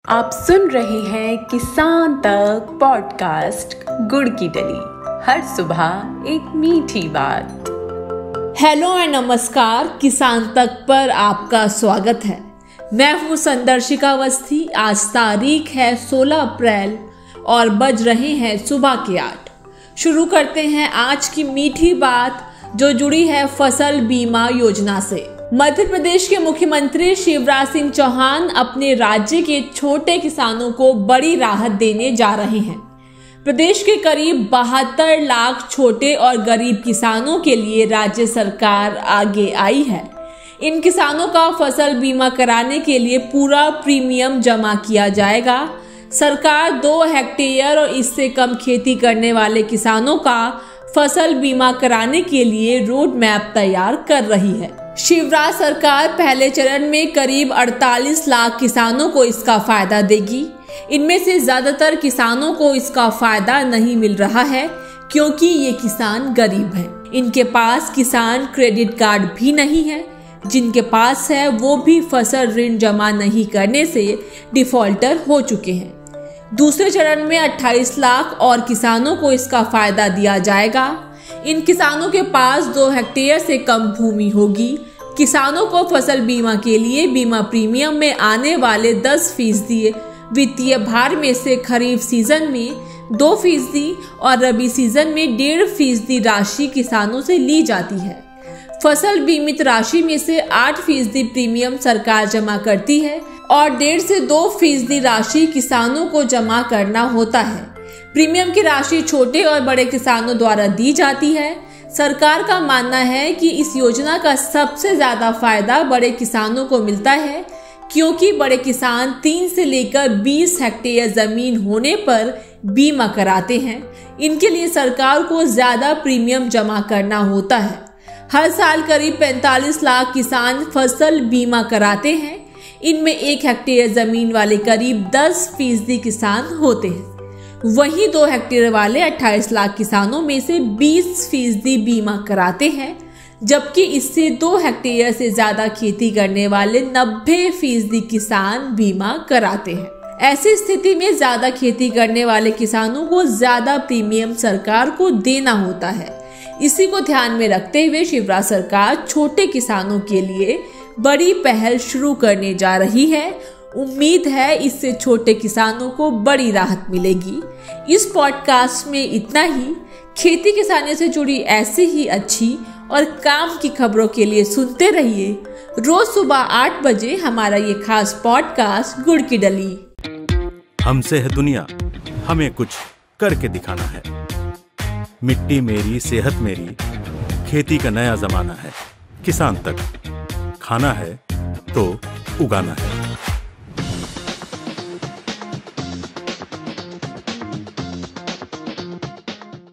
आप सुन रहे हैं किसान तक पॉडकास्ट गुड़ की डली, हर सुबह एक मीठी बात। हेलो एंड नमस्कार, किसान तक पर आपका स्वागत है। मैं हूँ संदर्शिका अवस्थी। आज तारीख है 16 अप्रैल और बज रहे हैं सुबह के 8। शुरू करते हैं आज की मीठी बात जो जुड़ी है फसल बीमा योजना से। मध्य प्रदेश के मुख्यमंत्री शिवराज सिंह चौहान अपने राज्य के छोटे किसानों को बड़ी राहत देने जा रहे हैं। प्रदेश के करीब 72 लाख छोटे और गरीब किसानों के लिए राज्य सरकार आगे आई है। इन किसानों का फसल बीमा कराने के लिए पूरा प्रीमियम जमा किया जाएगा। सरकार 2 हेक्टेयर और इससे कम खेती करने वाले किसानों का फसल बीमा कराने के लिए रोड मैप तैयार कर रही है। शिवराज सरकार पहले चरण में करीब 48 लाख किसानों को इसका फायदा देगी। इनमें से ज्यादातर किसानों को इसका फायदा नहीं मिल रहा है क्योंकि ये किसान गरीब हैं। इनके पास किसान क्रेडिट कार्ड भी नहीं है। जिनके पास है वो भी फसल ऋण जमा नहीं करने से डिफॉल्टर हो चुके हैं। दूसरे चरण में 28 लाख और किसानों को इसका फायदा दिया जाएगा। इन किसानों के पास 2 हेक्टेयर से कम भूमि होगी। किसानों को फसल बीमा के लिए बीमा प्रीमियम में आने वाले 10% वित्तीय भार में से खरीफ सीजन में 2% और रबी सीजन में 1.5% राशि किसानों से ली जाती है। फसल बीमित राशि में से 8% प्रीमियम सरकार जमा करती है और 1.5 से 2% राशि किसानों को जमा करना होता है। प्रीमियम की राशि छोटे और बड़े किसानों द्वारा दी जाती है। सरकार का मानना है कि इस योजना का सबसे ज्यादा फायदा बड़े किसानों को मिलता है क्योंकि बड़े किसान 3 से लेकर 20 हेक्टेयर जमीन होने पर बीमा कराते हैं। इनके लिए सरकार को ज्यादा प्रीमियम जमा करना होता है। हर साल करीब 45 लाख किसान फसल बीमा कराते हैं। इनमें 1 हेक्टेयर जमीन वाले करीब 10% किसान होते हैं। वहीं 2 हेक्टेयर वाले 28 लाख किसानों में से 20% बीमा कराते हैं, जबकि इससे 2 हेक्टेयर से ज्यादा खेती करने वाले 90% किसान बीमा कराते हैं। ऐसी स्थिति में ज्यादा खेती करने वाले किसानों को ज्यादा प्रीमियम सरकार को देना होता है। इसी को ध्यान में रखते हुए शिवराज सरकार छोटे किसानों के लिए बड़ी पहल शुरू करने जा रही है। उम्मीद है इससे छोटे किसानों को बड़ी राहत मिलेगी। इस पॉडकास्ट में इतना ही। खेती किसानी से जुड़ी ऐसी ही अच्छी और काम की खबरों के लिए सुनते रहिए रोज सुबह 8 बजे हमारा ये खास पॉडकास्ट गुड़ की डली। हमसे है दुनिया, हमें कुछ करके दिखाना है। मिट्टी मेरी, सेहत मेरी, खेती का नया जमाना है। किसान तक खाना है तो उगाना है।